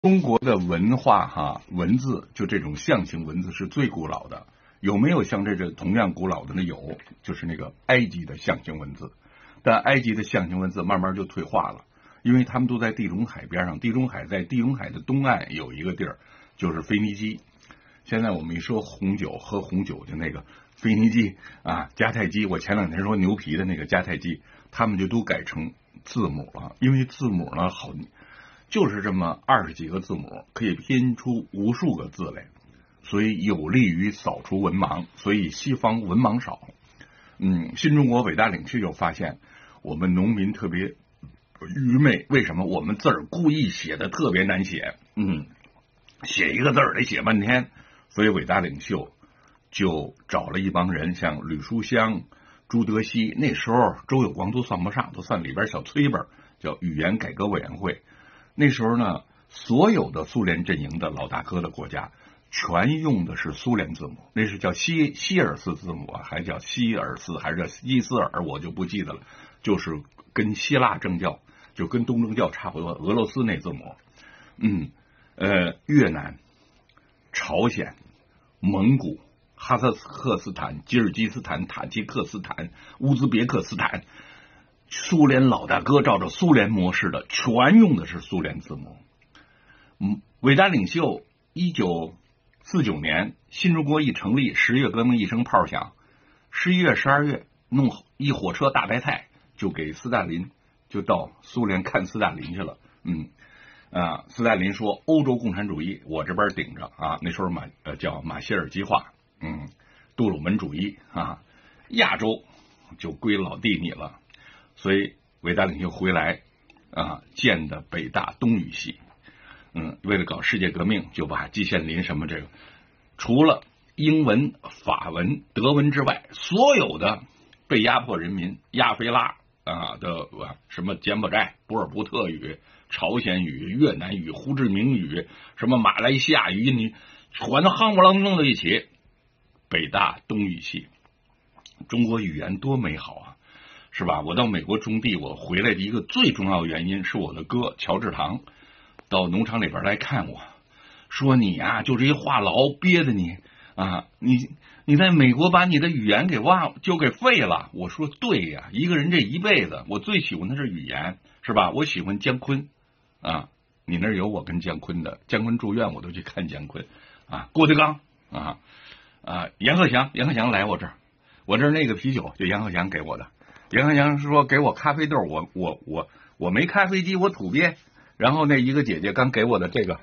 中国的文化文字就这种象形文字是最古老的。有没有像这同样古老的呢？有，就是那个埃及的象形文字。但埃及的象形文字慢慢就退化了，因为他们都在地中海边上。地中海在地中海的东岸有一个地儿，就是腓尼基。现在我们一说红酒，喝红酒的那个腓尼基迦太基，我前两天说牛皮的那个迦太基，他们就都改成字母了，因为字母呢好，就是这么20几个字母，可以拼出无数个字来，所以有利于扫除文盲，所以西方文盲少。新中国伟大领袖就发现我们农民特别愚昧，为什么？我们字儿故意写的特别难写，写一个字儿得写半天，所以伟大领袖就找了一帮人，像吕书香、朱德熙，那时候周有光都算不上，都算里边小崔辈，叫语言改革委员会。那时候呢，所有的苏联阵营的老大哥的国家全用的是苏联字母，那是叫希尔斯字母还叫希尔斯，还是叫希斯尔，我就不记得了。就是跟希腊正教，就跟东正教差不多，俄罗斯那字母。越南、朝鲜、蒙古、哈萨克斯坦、吉尔吉斯坦、塔吉克斯坦、乌兹别克斯坦，苏联老大哥照着苏联模式的，全用的是苏联字母。伟大领袖1949年新中国一成立，10月革命一声炮响，11月、12月弄一火车大白菜，就给斯大林，就到苏联看斯大林去了。斯大林说欧洲共产主义我这边顶着那时候叫马歇尔计划，杜鲁门主义亚洲就归老弟你了。所以伟大领袖回来建的北大东语系。为了搞世界革命，就把季羡林什么这个，除了英文、法文、德文之外，所有的被压迫人民，亚非拉的什么柬埔寨、波尔布特语、朝鲜语、越南语、胡志明语、什么马来西亚语，你全都夯不啷弄到一起。北大东语系，中国语言多美好是吧？我到美国种地，我回来的一个最重要原因是我的哥乔治堂到农场里边来看我，说你就这些话痨憋的你你在美国把你的语言就给废了。我说对呀，一个人这一辈子，我最喜欢的是语言，是吧？我喜欢姜昆你那儿有我跟姜昆的，姜昆住院我都去看姜昆郭德纲杨鹤翔来我这儿那个啤酒就杨鹤翔给我的。杨鹤翔说给我咖啡豆，我没咖啡机，我土鳖。然后那一个姐姐刚给我的这个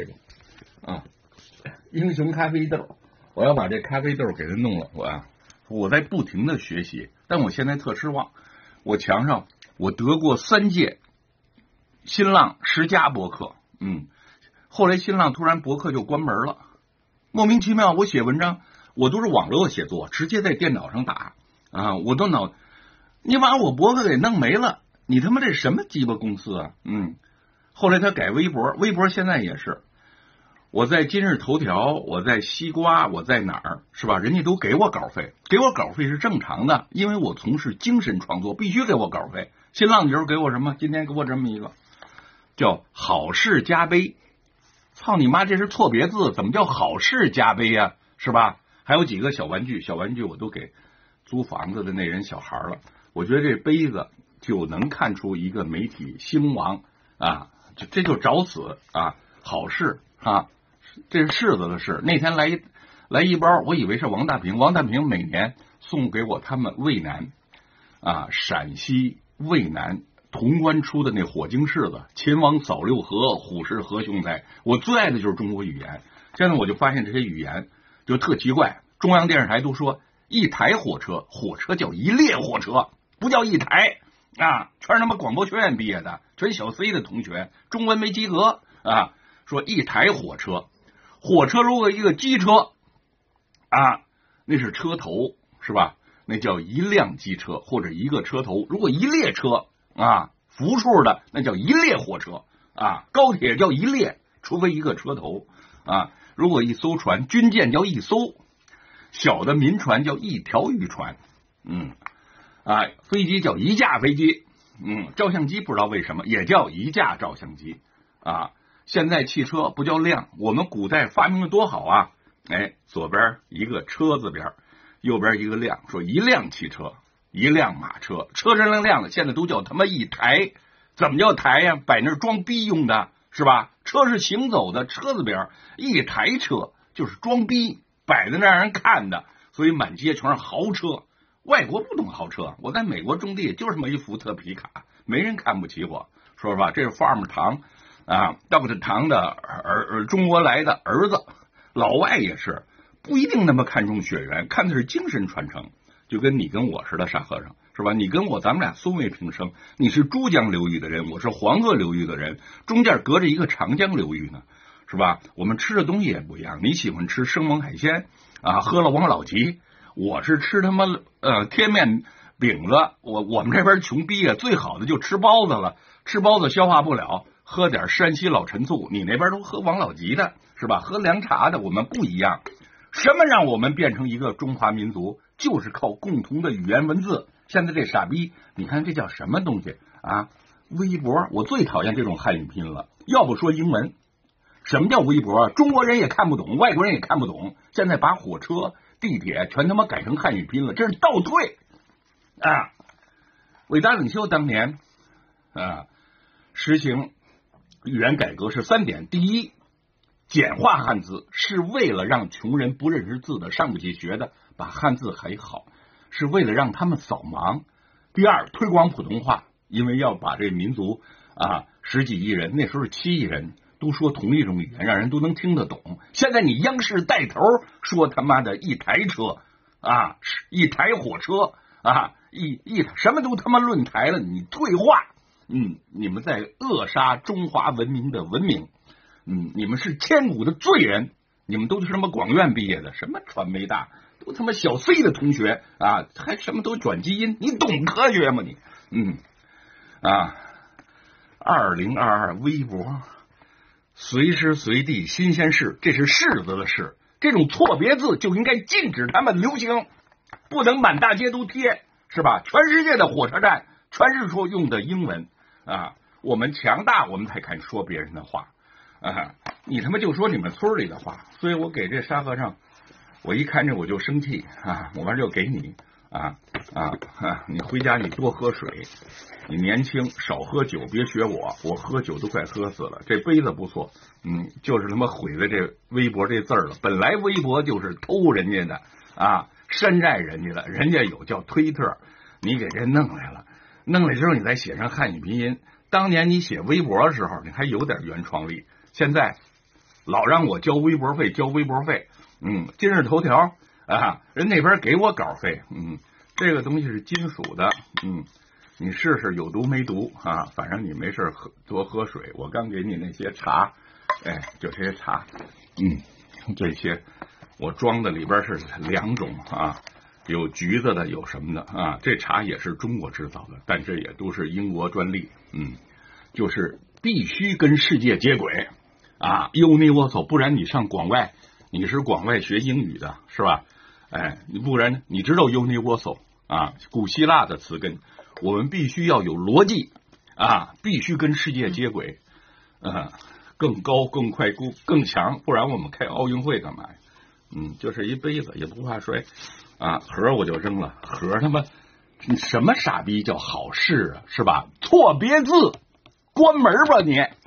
英雄咖啡豆，我要把这咖啡豆给它弄了。我在不停的学习，但我现在特失望。我墙上我得过3届新浪10佳博客，后来新浪突然博客就关门了，莫名其妙。我写文章我都是网络写作，直接在电脑上打我都你把我博客给弄没了，你他妈这什么鸡巴公司后来他改微博，微博现在也是，我在今日头条，我在西瓜，我在哪儿，是吧？人家都给我稿费，给我稿费是正常的，因为我从事精神创作，必须给我稿费。新浪就是给我什么？今天给我这么一个叫好事加杯，操你妈，这是错别字，怎么叫好事加杯呀？是吧？还有几个小玩具我都给租房子的那人小孩了。我觉得这杯子就能看出一个媒体兴亡这就找死好事这是柿子的事。那天来一包，我以为是王大平每年送给我他们渭南陕西渭南潼关出的那火晶柿子，秦王扫六合，虎视何雄哉。我最爱的就是中国语言。现在我就发现这些语言就特奇怪，中央电视台都说一台火车叫一列火车，不叫一台全是他妈广播学院毕业的，全小 C 的同学，中文没及格说一台火车如果一个机车那是车头，是吧？那叫一辆机车或者一个车头。如果一列车复数的，那叫一列火车高铁叫一列，除非一个车头如果一艘船，军舰叫一艘，小的民船叫一条渔船飞机叫一架飞机照相机不知道为什么也叫一架照相机现在汽车不叫辆，我们古代发明的多好啊！哎，左边一个车字边，右边一个辆，说一辆汽车，一辆马车，车车辆的，现在都叫他妈一台。怎么叫台呀？摆那儿装逼用的是吧？车是行走的，车字边一台车就是装逼，摆在那让人看的，所以满街全是豪车。外国不懂豪车，我在美国种地就是这么一福特皮卡，没人看不起我。说实话，这是 Farm 唐啊，Dr. 唐的中国来的儿子。老外也是不一定那么看重血缘，看的是精神传承，就跟你跟我似的，沙和尚是吧？你跟我咱们俩素未平生，你是珠江流域的人，我是黄河流域的人，中间隔着一个长江流域呢，是吧？我们吃的东西也不一样，你喜欢吃生猛海鲜啊，喝了王老吉，我是吃他妈贴面饼子，我们这边穷逼啊，最好的就吃包子了，吃包子消化不了，喝点山西老陈醋，你那边都喝王老吉的是吧？喝凉茶的，我们不一样。什么让我们变成一个中华民族？就是靠共同的语言文字。现在这傻逼，你看这叫什么东西啊？微博，我最讨厌这种汉语拼了。要不说英文，什么叫微博？中国人也看不懂，外国人也看不懂。现在把火车、地铁全他妈改成汉语拼了，这是倒退啊！伟大领袖当年实行语言改革是3点：第一，简化汉字，是为了让穷人不认识字的、上不起学的把汉字还好，是为了让他们扫盲。第二，推广普通话，因为要把这民族10几亿人，那时候是7亿人，都说同一种语言，让人都能听得懂。现在你央视带头说他妈的一台车一台火车什么都他妈论台了，你退化，你们在扼杀中华文明的文明。你们是千古的罪人，你们都是什么广院毕业的，什么传媒大，都他妈小 C 的同学还什么都转基因，你懂科学吗你？2022微博，随时随地新鲜事，这是柿子的事，这种错别字就应该禁止他们流行，不能满大街都贴，是吧？全世界的火车站全是说用的英文我们强大，我们才敢说别人的话。你他妈就说你们村里的话，所以我给这沙和尚，我一看这我就生气我完就给你你回家你多喝水，你年轻少喝酒，别学我喝酒都快喝死了。这杯子不错，就是他妈毁了这微博这字了。本来微博就是偷人家的山寨人家的，人家有叫推特，你给人弄来了，弄来之后你再写上汉语拼音。当年你写微博的时候，你还有点原创力。现在老让我交微博费，今日头条人那边给我稿费，这个东西是金属的，你试试有毒没毒反正你没事多喝水。我刚给你那些茶，就这些茶，这些我装的里边是2种有橘子的，有什么的这茶也是中国制造的，但这也都是英国专利，就是必须跟世界接轨universal， 不然你上广外，你是广外学英语的是吧？不然你知道 universal 古希腊的词根，我们必须要有逻辑必须跟世界接轨，更高更快更强，不然我们开奥运会干嘛呀？就是一杯子也不怕摔盒我就扔了，盒他妈什么傻逼叫好事是吧？错别字关门吧你。